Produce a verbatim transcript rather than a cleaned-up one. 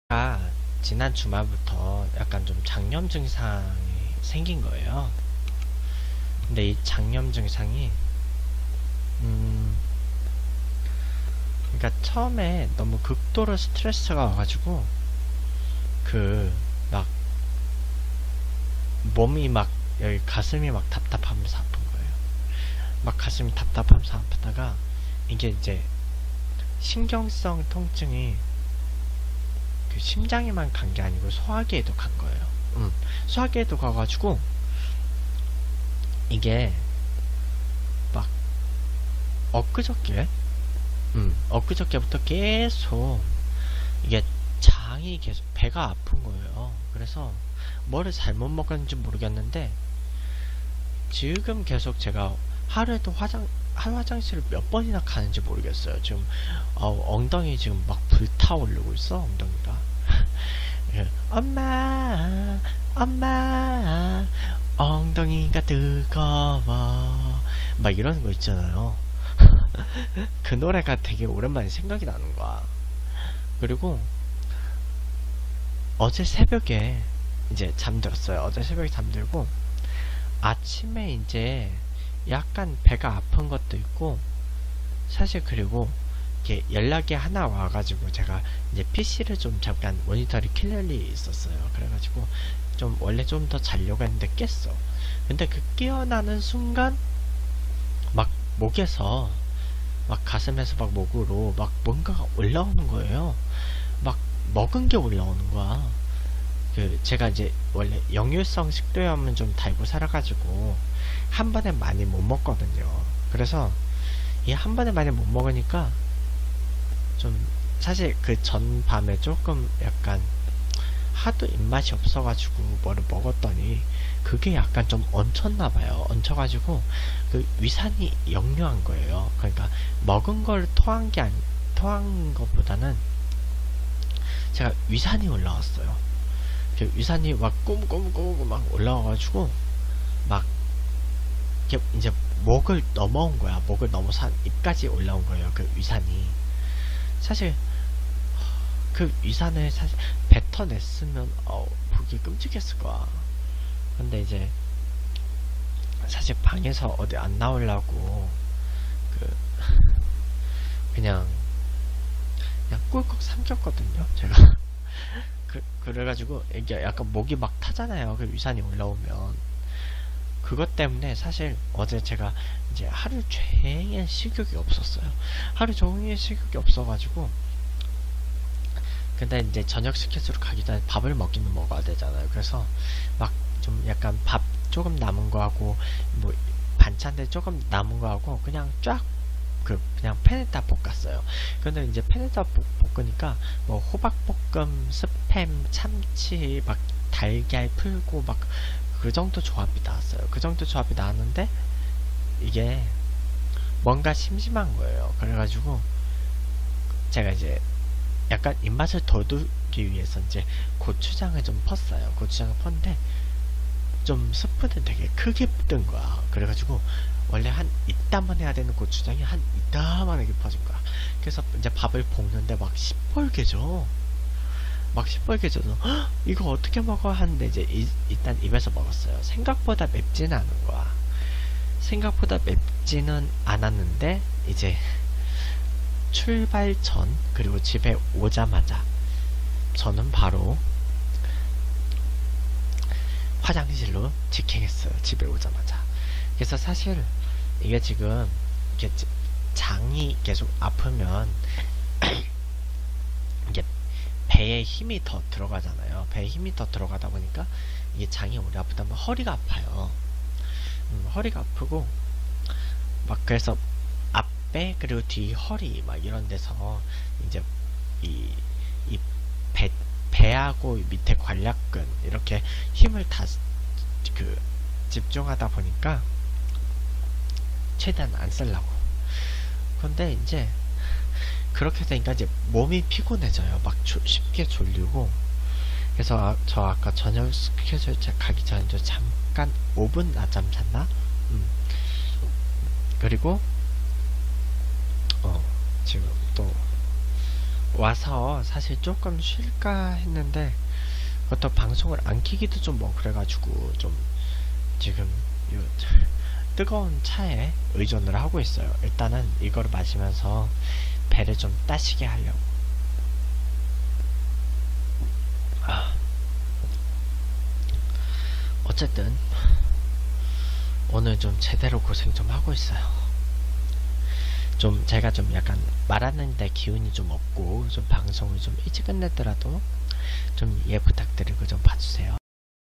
아, 지난 주말부터 약간 좀 장염 증상이 생긴 거예요. 근데 이 장염 증상이, 음, 그러니까 처음에 너무 극도로 스트레스가 와가지고, 그, 막, 몸이 막, 여기 가슴이 막 답답하면서 아픈 거예요. 막 가슴이 답답하면서 아프다가, 이게 이제, 신경성 통증이, 그 심장에만 간 게 아니고 소화기에도 간 거예요. 음, 소화기에도 가가지고, 이게, 막, 엊그저께, 음, 엊그저께부터 계속 이게 장이 계속 배가 아픈 거예요. 그래서 뭐를 잘못 먹었는지 모르겠는데 지금 계속 제가 하루에도 화장 한 화장실을 몇 번이나 가는지 모르겠어요. 지금 어, 엉덩이 지금 막 불타오르고 있어 엉덩이가. 예, 엄마 엄마 엉덩이가 뜨거워 막 이러는 거 있잖아요. 그 노래가 되게 오랜만에 생각이 나는 거야. 그리고 어제 새벽에 이제 잠들었어요. 어제 새벽에 잠들고 아침에 이제 약간 배가 아픈 것도 있고 사실 그리고 이렇게 연락이 하나 와가지고 제가 이제 피씨를 좀 잠깐 모니터를 킬 일이 있었어요. 그래가지고 좀 원래 좀 더 자려고 했는데 깼어. 근데 그 깨어나는 순간 막 목에서 막 가슴에서 막 목으로 막 뭔가가 올라오는 거예요. 막 먹은 게 올라오는 거야. 그 제가 이제 원래 역류성 식도염은 좀 달고 살아가지고 한 번에 많이 못 먹거든요. 그래서 이 한 번에 많이 못 먹으니까 좀 사실 그 전 밤에 조금 약간 하도 입맛이 없어가지고 뭐를 먹었더니 그게 약간 좀 얹혔나봐요. 얹혀가지고 그 위산이 역류한 거예요. 그러니까 먹은 걸 토한 게 아니 토한 것보다는 제가 위산이 올라왔어요. 그 위산이 막 꾸무꾸무꾸무 막 올라와가지고 막 이렇게 이제 목을 넘어온 거야. 목을 넘어서 입까지 올라온 거예요. 그 위산이. 사실 그 위산을 사실 뱉어냈으면 어 보기 끔찍했을 거야. 근데 이제 사실 방에서 어디 안 나오려고 그 그냥 그냥 꿀꺽 삼켰거든요. 제가 그 그래가지고 이게 약간 목이 막 타잖아요. 그 위산이 올라오면 그것 때문에 사실 어제 제가 이제 하루 종일 식욕이 없었어요. 하루 종일 식욕이 없어가지고 근데 이제 저녁 스케줄로 가기 전에 밥을 먹기는 먹어야 되잖아요. 그래서 막 좀 약간 밥 조금 남은 거 하고 뭐 반찬들 조금 남은 거 하고 그냥 쫙 그 그냥 팬에다 볶았어요. 근데 이제 팬에다 볶으니까 뭐 호박볶음, 스팸, 참치, 막 달걀 풀고 막 그 정도 조합이 나왔어요. 그 정도 조합이 나왔는데 이게 뭔가 심심한 거예요. 그래가지고 제가 이제 약간 입맛을 돋우기 위해서 이제 고추장을 좀 펐어요. 고추장을 펐는데 좀 스푼을 되게 크게 뜬 거야. 그래가지고 원래 한 이따만 해야 되는 고추장이 한 이따만하게 퍼진 거야. 그래서 이제 밥을 볶는데 막 시뻘개져. 막 시뻘개져서 헉, 이거 어떻게 먹어 하는데 이제 이, 일단 입에서 먹었어요. 생각보다 맵지는 않은 거야. 생각보다 맵지는 않았는데 이제 출발 전 그리고 집에 오자마자 저는 바로 화장실로 직행했어요. 집에 오자마자. 그래서 사실 이게 지금 이게 장이 계속 아프면 이게 배에 힘이 더 들어가잖아요. 배에 힘이 더 들어가다 보니까 이게 장이 오래 아프다 보면 허리가 아파요. 음, 허리가 아프고 막 그래서 앞배 그리고 뒤 허리 막 이런 데서 이제 이, 이 배, 배하고 밑에 관략근 이렇게 힘을 다 그 집중하다 보니까 최대한 안 쓰려고. 근데 이제 그렇게 되니까 이제 몸이 피곤해져요. 막 조, 쉽게 졸리고. 그래서 아, 저 아까 저녁 스케줄 가기 전에 저 잠깐 오 분 낮잠 잤나? 음. 그리고 어 지금 또 와서 사실 조금 쉴까 했는데 그것도 방송을 안 키기도 좀 뭐 그래가지고 좀 지금 요 뜨거운 차에 의존을 하고 있어요. 일단은 이거를 마시면서 배를 좀 따시게 하려고. 아, 어쨌든 오늘 좀 제대로 고생 좀 하고 있어요. 좀 제가 좀 약간 말하는데 기운이 좀 없고 좀 방송을 좀 일찍 끝냈더라도 좀 이해 부탁드리고 좀 봐주세요.